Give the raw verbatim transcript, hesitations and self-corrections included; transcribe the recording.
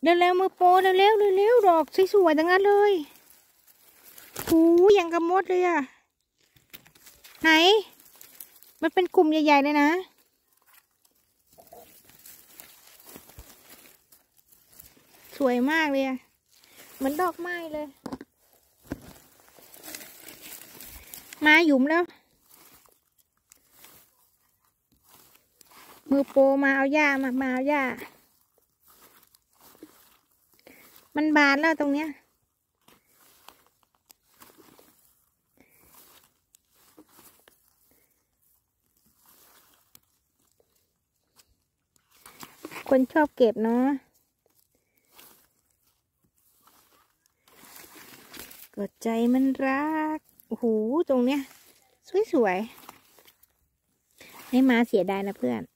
เร็วๆมือโปรเร็วๆเร็วๆดอกสวยๆทั้งนั้นเลยหูยังกระมดเลยอ่ะไหนมันเป็นกลุ่มใหญ่ๆเลยนะสวยมากเลยอ่ะเหมือนดอกไม้เลยมาหยุมแล้วมือโปรมาเอาหญ้ามามาเอาหญ้ามันบานแล้วตรงเนี้ยคนชอบเก็บเนาะกดใจมันรักโอ้โหตรงเนี้ยสวยๆให้มาเสียดายนะเพื่อน